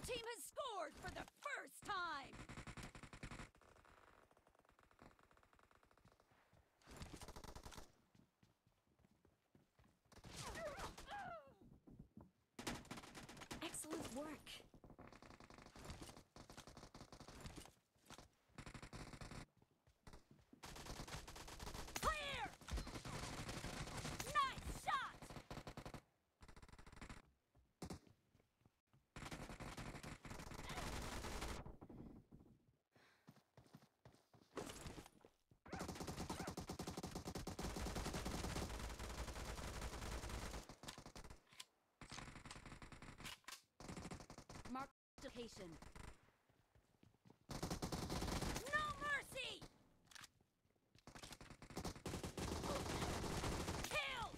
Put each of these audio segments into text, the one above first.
team has scored for the first time! Excellent work. Clear! Nice shot! Mark location. No mercy! Killed!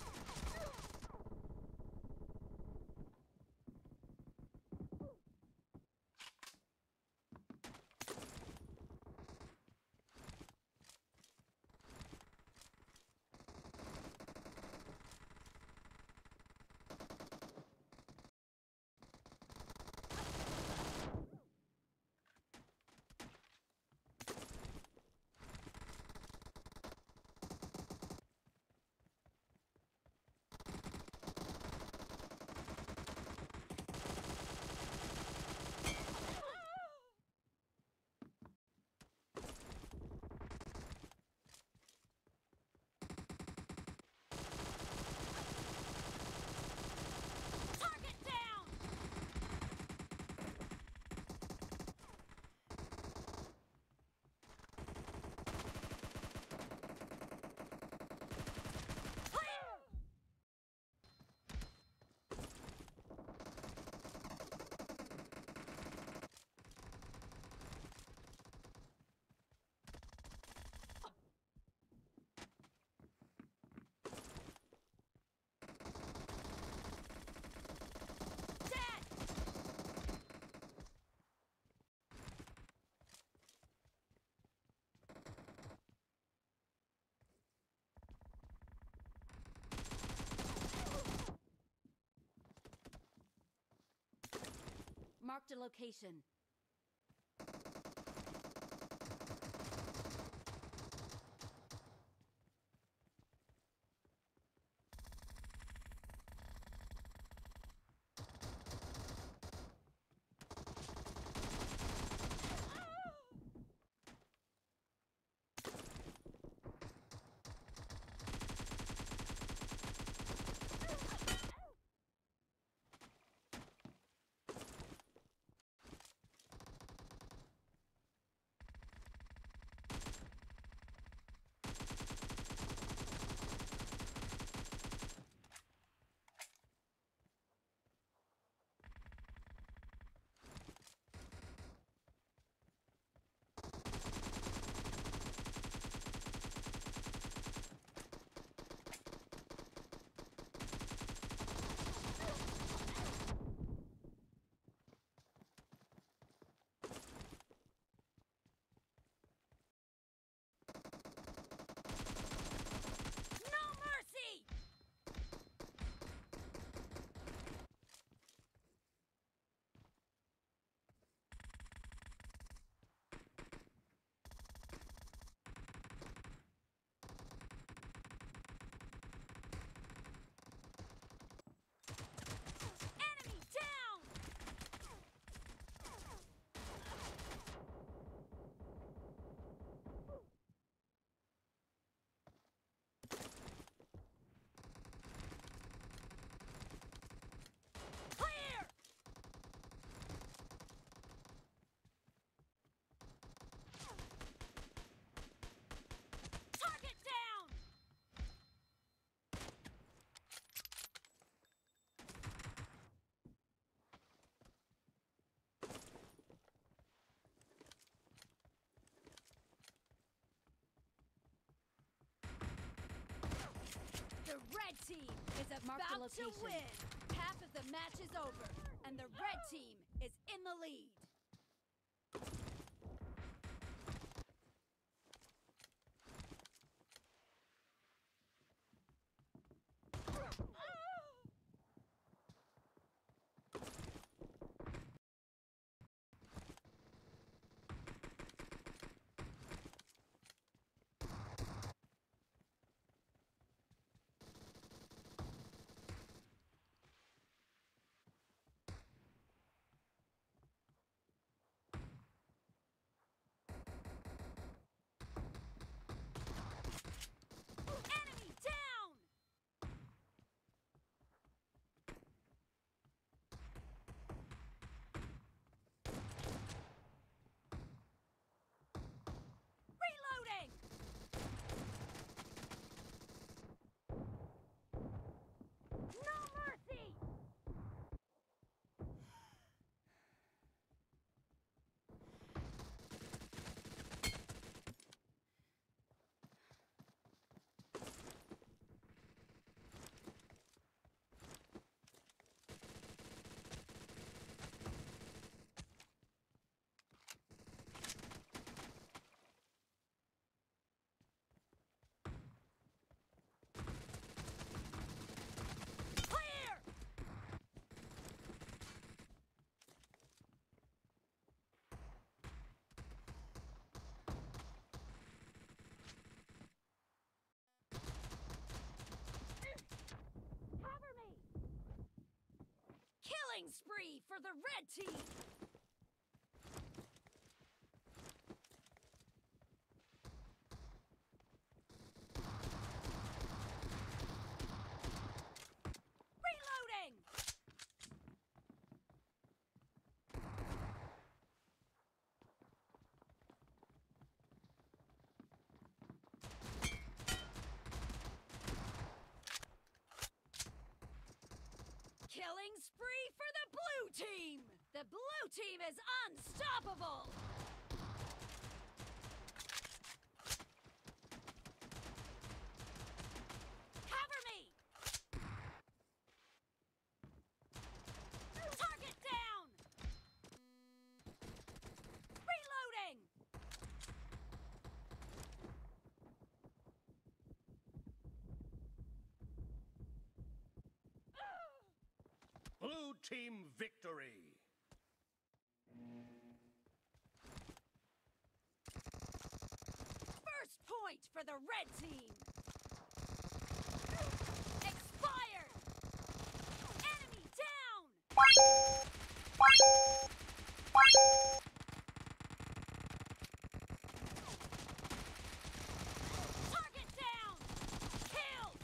Target down! Clear! Dead! Marked a location. No mercy! Enemy down! Clear! Target down! The red team is Mark the about to location. win. Half of the match is over, and the red team is in the lead. Killing spree for the red team! Reloading! Killing spree for the blue team! The blue team is unstoppable! Cover me! Target down! Reloading! Blue team victory! First point for the red team! Expired! Enemy down! Target down! Killed!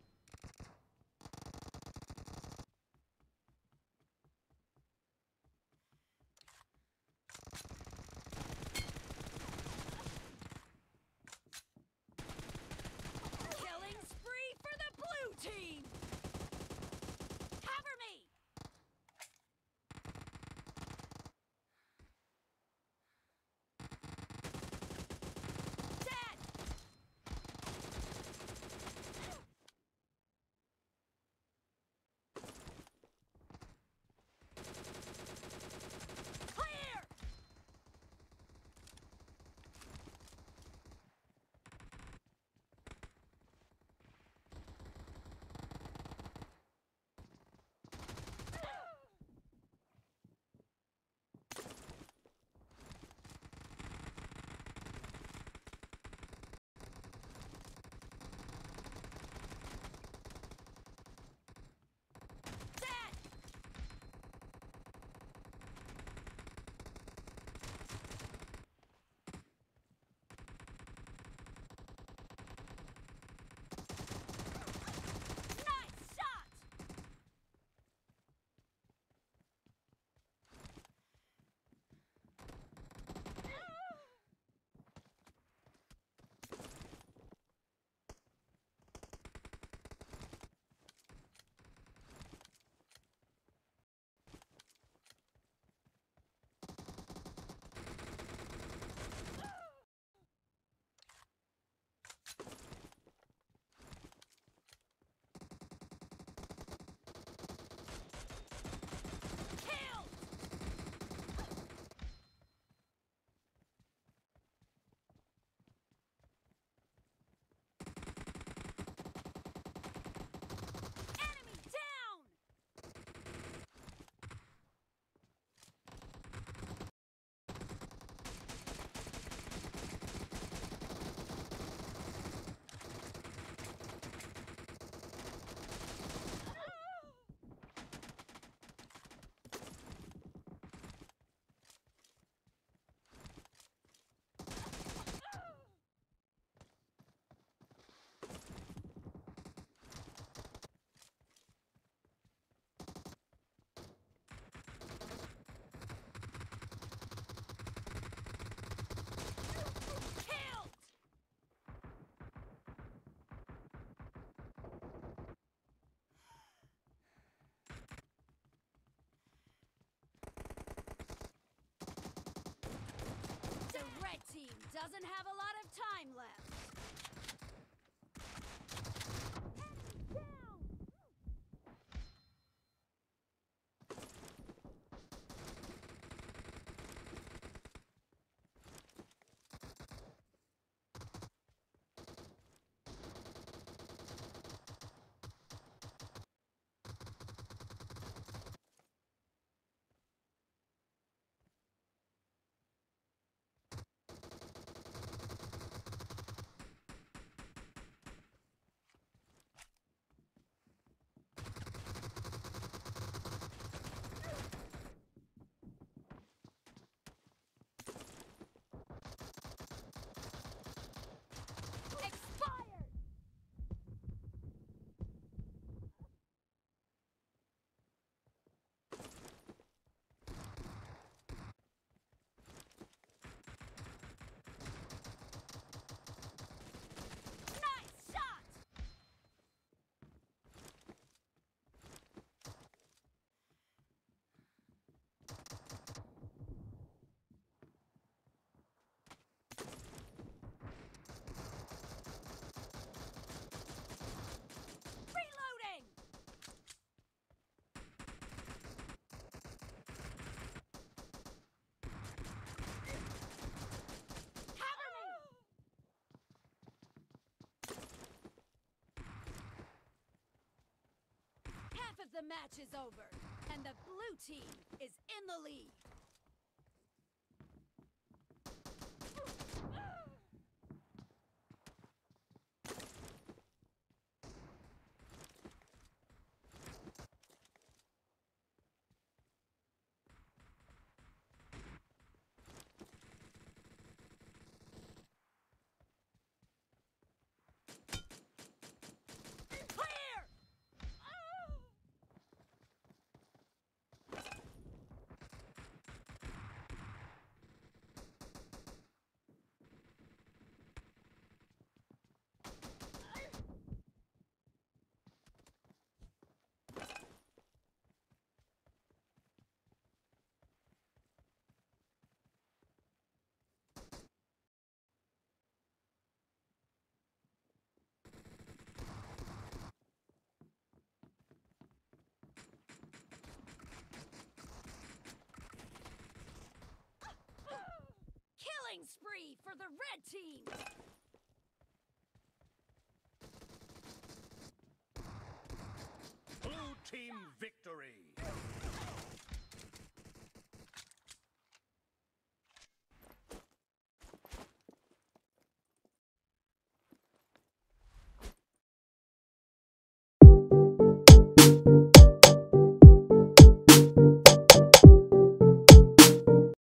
Killing spree for the blue team! Cover me! Dead! Clear! Dead! Nice shot! Killed! Enemy down! Killed! The red team doesn't have a lot of time left. Enemy down! Half of the match is over, and the blue team is in the lead. Killing spree for the red team! Blue team victory!